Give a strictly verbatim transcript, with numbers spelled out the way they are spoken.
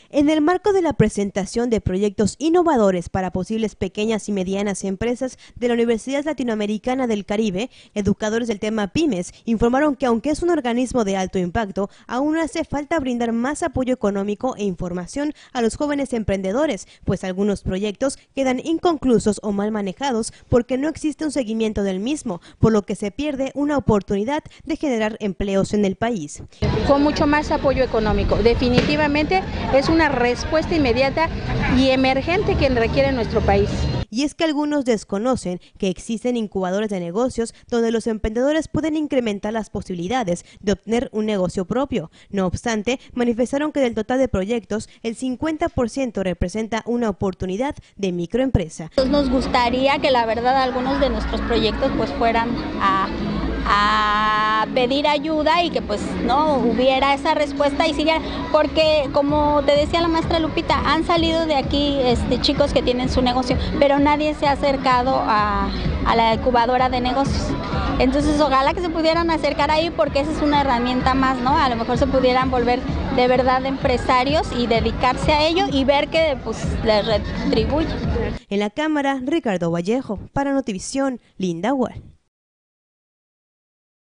En el marco de la presentación de proyectos innovadores para posibles pequeñas y medianas empresas de la Universidad Latinoamericana del Caribe, educadores del tema Pymes informaron que aunque es un organismo de alto impacto, aún hace falta brindar más apoyo económico e información a los jóvenes emprendedores, pues algunos proyectos quedan inconclusos o mal manejados porque no existe un seguimiento del mismo, por lo que se pierde una oportunidad de generar empleos en el país. Con mucho más apoyo económico, definitivamente es una respuesta inmediata y emergente que requiere nuestro país. Y es que algunos desconocen que existen incubadores de negocios donde los emprendedores pueden incrementar las posibilidades de obtener un negocio propio. No obstante, manifestaron que del total de proyectos, el cincuenta por ciento representa una oportunidad de microempresa. Nos gustaría que la verdad algunos de nuestros proyectos pues fueran a... a pedir ayuda y que pues no hubiera esa respuesta y siguiera, porque como te decía la maestra Lupita, han salido de aquí este, chicos que tienen su negocio, pero nadie se ha acercado a, a la incubadora de negocios. Entonces ojalá que se pudieran acercar ahí porque esa es una herramienta más, ¿no? A lo mejor se pudieran volver de verdad empresarios y dedicarse a ello y ver que pues les retribuye. En la cámara, Ricardo Vallejo, para Notivisión, Linda Wall.